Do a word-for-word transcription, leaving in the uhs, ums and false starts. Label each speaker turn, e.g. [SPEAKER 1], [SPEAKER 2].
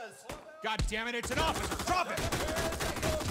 [SPEAKER 1] God damn it, it's an officer! Drop it!